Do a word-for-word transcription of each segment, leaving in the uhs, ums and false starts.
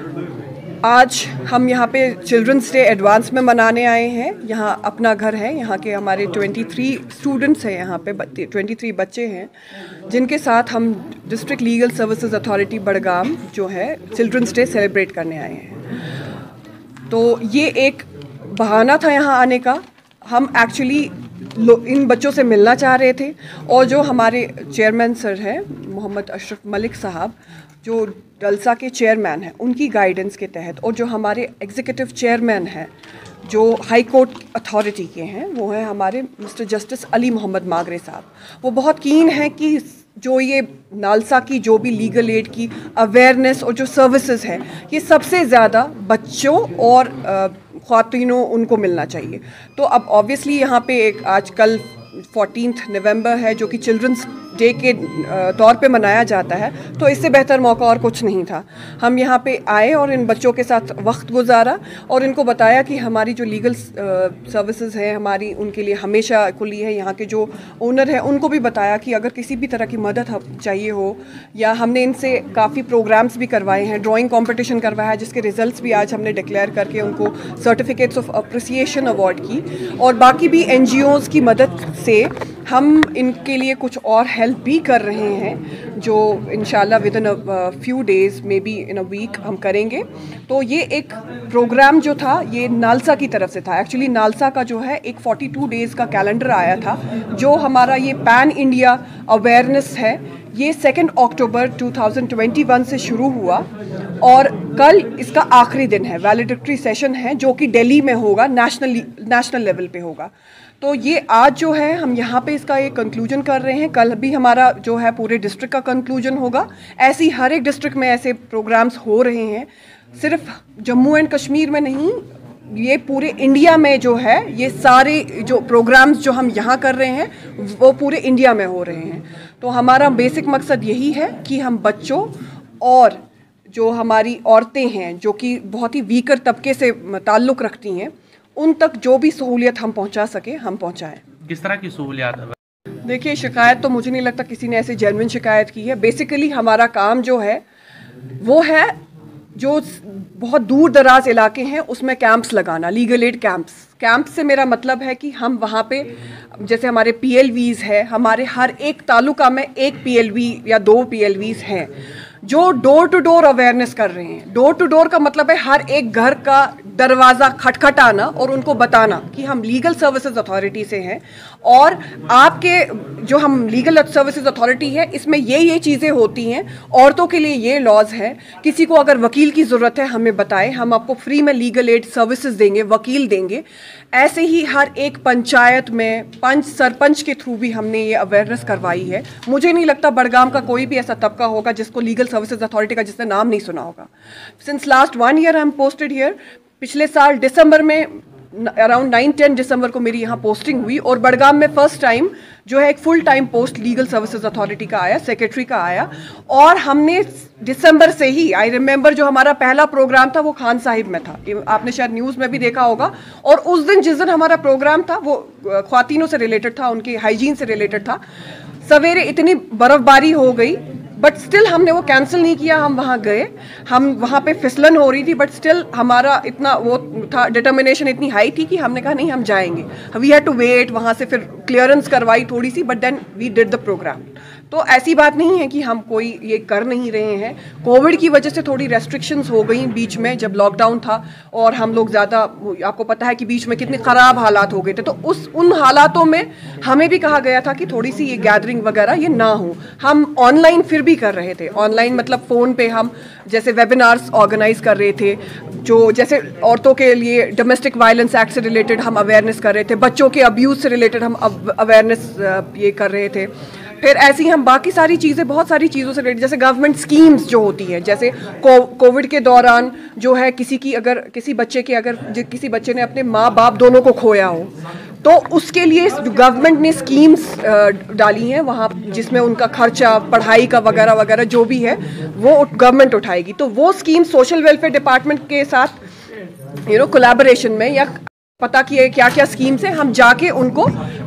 आज हम यहाँ पे चिल्ड्रंस डे एडवांस में मनाने आए हैं। यहाँ अपना घर है, यहाँ के हमारे तेईस स्टूडेंट्स हैं, यहाँ पे तेईस बच्चे हैं जिनके साथ हम district legal services authority Budgam जो है चिल्ड्रंस डे सेलिब्रेट करने आए हैं। तो ये एक बहाना था यहाँ आने का। हम एक्चुअली इन बच्चों से मिलना चाह रहे थे और जो हमारे चेयरमैन सर हैं मोहम्मद अशरफ मलिक साहब जो डलसा के चेयरमैन हैं, उनकी गाइडेंस के तहत, और जो हमारे एग्जीक्यूटिव चेयरमैन हैं जो हाई कोर्ट अथॉरिटी के हैं वो हैं हमारे मिस्टर जस्टिस अली मोहम्मद मागरे साहब। वो बहुत कीन हैं कि जो ये नालसा की जो भी लीगल एड की अवेयरनेस और जो सर्विसेज है ये सबसे ज़्यादा बच्चों और ख़वातीनों उनको मिलना चाहिए। तो अब ऑब्वियसली यहाँ पे एक आज कल फोर्टीन्थ नवंबर है जो कि चिल्ड्रंस डे के तौर पे मनाया जाता है, तो इससे बेहतर मौका और कुछ नहीं था। हम यहाँ पे आए और इन बच्चों के साथ वक्त गुजारा और इनको बताया कि हमारी जो लीगल सर्विसेज है हमारी उनके लिए हमेशा खुली है। यहाँ के जो ओनर है उनको भी बताया कि अगर किसी भी तरह की मदद चाहिए हो, या हमने इनसे काफ़ी प्रोग्राम्स भी करवाए हैं, ड्राइंग कॉम्पिटिशन करवाया है जिसके रिजल्ट्स भी आज हमने डिक्लेयर करके उनको सर्टिफिकेट्स ऑफ अप्रिसिएशन अवार्ड की, और बाकी भी एन जी ओज़ की मदद से हम इनके लिए कुछ और हेल्प भी कर रहे हैं जो इंशाल्लाह within a few days may be in a week हम करेंगे। तो ये एक प्रोग्राम जो था ये नालसा की तरफ से था। एक्चुअली नालसा का जो है एक बयालीस डेज़ का कैलेंडर आया था जो हमारा ये पैन इंडिया अवेयरनेस है, ये सेकेंड अक्टूबर दो हज़ार इक्कीस से शुरू हुआ और कल इसका आखिरी दिन है, वैलिडिक्टरी सेशन है जो कि दिल्ली में होगा, नेशनल नेशनल लेवल पे होगा। तो ये आज जो है हम यहाँ पे इसका एक कंक्लूजन कर रहे हैं, कल भी हमारा जो है पूरे डिस्ट्रिक्ट का कंक्लूजन होगा। ऐसी हर एक डिस्ट्रिक्ट में ऐसे प्रोग्राम्स हो रहे हैं, सिर्फ जम्मू एंड कश्मीर में नहीं, ये पूरे इंडिया में जो है ये सारे जो प्रोग्राम्स जो हम यहाँ कर रहे हैं वो पूरे इंडिया में हो रहे हैं। तो हमारा बेसिक मकसद यही है कि हम बच्चों और जो हमारी औरतें हैं जो कि बहुत ही वीकर तबके से ताल्लुक़ रखती हैं उन तक जो भी सहूलियत हम पहुंचा सके हम पहुंचाएं। किस तरह की सहूलियत? देखिए, शिकायत तो मुझे नहीं लगता किसी ने ऐसे जेन्युइन शिकायत की है। बेसिकली हमारा काम जो है वो है जो बहुत दूर दराज इलाके हैं उसमें कैंप्स लगाना, लीगल एड कैंप्स। कैंप से मेरा मतलब है कि हम वहाँ पे जैसे हमारे पी एल वीज़ है, हमारे हर एक तालुका में एक पी एल वी या दो पी एल वीज़ हैं जो डोर टू डोर अवेयरनेस कर रहे हैं। डोर टू डोर का मतलब है हर एक घर का दरवाज़ा खटखटाना और उनको बताना कि हम लीगल सर्विसेज अथॉरिटी से हैं और आपके जो हम लीगल सर्विसेज अथॉरिटी है इसमें ये ये चीज़ें होती हैं, औरतों के लिए ये लॉज है, किसी को अगर वकील की ज़रूरत है हमें बताएं, हम आपको फ्री में लीगल एड सर्विसेज देंगे, वकील देंगे। ऐसे ही हर एक पंचायत में पंच सरपंच के थ्रू भी हमने ये अवेयरनेस करवाई है। मुझे नहीं लगता बड़गाम का कोई भी ऐसा तबका होगा जिसको लीगल सर्विसेज अथॉरिटी का जिसने नाम नहीं सुना होगा। Since last one year I am posted here. पिछले साल दिसंबर में अराउंड नाइन टेन दिसंबर को मेरी यहाँ पोस्टिंग हुई और बड़गाम में फर्स्ट टाइम जो है एक full time post legal services authority का आया, सेक्रेटरी का आया, और हमने दिसंबर से ही, आई रिमेंबर जो हमारा पहला प्रोग्राम था वो खान साहिब में था, आपने शायद न्यूज़ में भी देखा होगा। और उस दिन जिस दिन हमारा प्रोग्राम था वो ख्वातीनों से रिलेटेड था, उनके हाइजीन से रिलेटेड था। सवेरे इतनी बर्फबारी हो गई बट स्टिल हमने वो कैंसिल नहीं किया, हम वहाँ गए। हम वहाँ पे फिसलन हो रही थी बट स्टिल हमारा इतना वो था, डिटर्मिनेशन इतनी हाई थी कि हमने कहा नहीं हम जाएंगे। वी हैड टू वेट, वहाँ से फिर क्लियरेंस करवाई थोड़ी सी, but then we did the programme. तो ऐसी बात नहीं है कि हम कोई ये कर नहीं रहे हैं। कोविड की वजह से थोड़ी रेस्ट्रिक्शंस हो गई बीच में जब लॉकडाउन था और हम लोग ज़्यादा, आपको पता है कि बीच में कितने ख़राब हालात हो गए थे, तो उस उन हालातों में हमें भी कहा गया था कि थोड़ी सी ये गैदरिंग वगैरह ये ना हो। हम ऑनलाइन फिर भी कर रहे थे, ऑनलाइन मतलब फ़ोन पे हम जैसे वेबिनार्स ऑर्गेनाइज कर रहे थे, जो जैसे औरतों के लिए डोमेस्टिक वायलेंस एक्ट से रिलेटेड हम अवेयरनेस कर रहे थे, बच्चों के अब्यूज़ से रिलेटेड हम अवेयरनेस ये कर रहे थे। फिर ऐसी हम बाकी सारी चीज़ें, बहुत सारी चीज़ों से रिलेटेड, जैसे गवर्नमेंट स्कीम्स जो होती हैं, जैसे को, कोविड के दौरान जो है किसी की अगर किसी बच्चे के अगर किसी बच्चे ने अपने माँ बाप दोनों को खोया हो तो उसके लिए गवर्नमेंट ने स्कीम्स डाली हैं वहाँ, जिसमें उनका खर्चा पढ़ाई का वगैरह वगैरह जो भी है वो गवर्नमेंट उठाएगी। तो वो स्कीम सोशल वेलफेयर डिपार्टमेंट के साथ यू नो कोलैबोरेशन में या पता किए क्या क्या स्कीम्स हैं, हम जाके उनको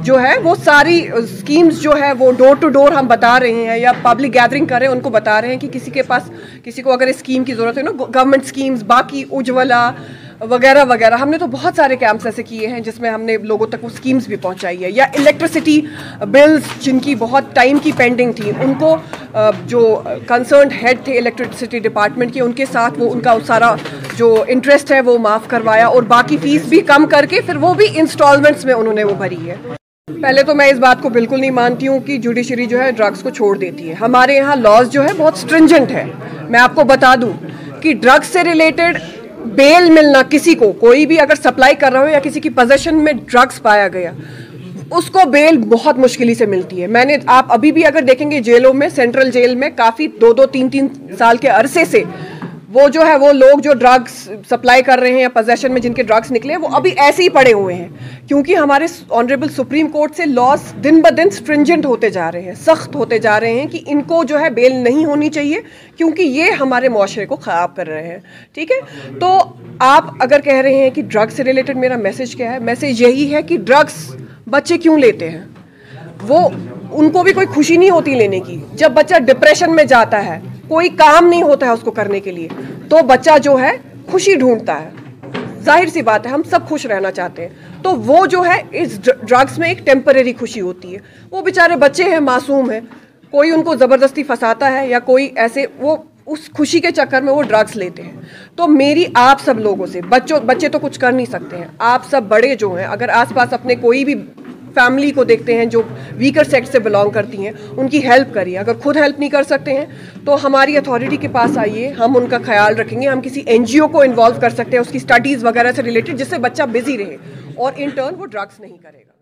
जो है वो सारी स्कीम्स जो है वो डोर टू डोर हम बता रहे हैं या पब्लिक गैदरिंग कर रहे हैं, उनको बता रहे हैं कि किसी के पास किसी को अगर स्कीम की ज़रूरत है ना, गवर्नमेंट स्कीम्स, बाकी उज्ज्वला वगैरह वगैरह, हमने तो बहुत सारे कैंप्स ऐसे किए हैं जिसमें हमने लोगों तक वो स्कीम्स भी पहुंचाई है। या इलेक्ट्रिसिटी बिल्स जिनकी बहुत टाइम की पेंडिंग थी, उनको जो कंसर्न्ड हेड थे इलेक्ट्रिसिटी डिपार्टमेंट के, उनके साथ वो उनका सारा जो इंटरेस्ट है वो माफ़ करवाया और बाकी फ़ीस भी कम करके फिर वो भी इंस्टॉलमेंट्स में उन्होंने वो भरी है। पहले तो मैं इस बात को बिल्कुल नहीं मानती हूँ कि जुडिशरी जो है ड्रग्स को छोड़ देती है। हमारे यहाँ लॉज जो है बहुत स्ट्रिंजेंट है। मैं आपको बता दूँ कि ड्रग्स से रिलेटेड बेल मिलना, किसी को कोई भी अगर सप्लाई कर रहा हो या किसी की पोजेशन में ड्रग्स पाया गया, उसको बेल बहुत मुश्किल से मिलती है। मैंने आप अभी भी अगर देखेंगे जेलों में, सेंट्रल जेल में काफ़ी दो दो तीन तीन साल के अरसे से वो जो है वो लोग जो ड्रग्स सप्लाई कर रहे हैं या पोजेशन में जिनके ड्रग्स निकले हैं वो अभी ऐसे ही पड़े हुए हैं, क्योंकि हमारे ऑनरेबल सुप्रीम कोर्ट से लॉज दिन ब दिन स्ट्रिंजेंट होते जा रहे हैं, सख्त होते जा रहे हैं कि इनको जो है बेल नहीं होनी चाहिए क्योंकि ये हमारे मुआशरे को ख़राब कर रहे हैं। ठीक है, तो आप अगर कह रहे हैं कि ड्रग्स से रिलेटेड मेरा मैसेज क्या है, मैसेज यही है कि ड्रग्स बच्चे क्यों लेते हैं, वो उनको भी कोई खुशी नहीं होती लेने की। जब बच्चा डिप्रेशन में जाता है, कोई काम नहीं होता है उसको करने के लिए, तो बच्चा जो है खुशी ढूंढता है। जाहिर सी बात है, हम सब खुश रहना चाहते हैं, तो वो जो है इस ड्रग्स में एक टेम्परेरी खुशी होती है। वो बेचारे बच्चे हैं, मासूम हैं, कोई उनको ज़बरदस्ती फंसाता है या कोई ऐसे, वो उस खुशी के चक्कर में वो ड्रग्स लेते हैं। तो मेरी आप सब लोगों से, बच्चों बच्चे तो कुछ कर नहीं सकते हैं, आप सब बड़े जो हैं, अगर आसपास अपने कोई भी फैमिली को देखते हैं जो वीकर सेक्स से बिलोंग करती हैं, उनकी हेल्प करिए। अगर खुद हेल्प नहीं कर सकते हैं तो हमारी अथॉरिटी के पास आइए, हम उनका ख्याल रखेंगे। हम किसी एनजीओ को इन्वॉल्व कर सकते हैं उसकी स्टडीज़ वगैरह से रिलेटेड, जिससे बच्चा बिजी रहे और इन टर्न वो ड्रग्स नहीं करेगा।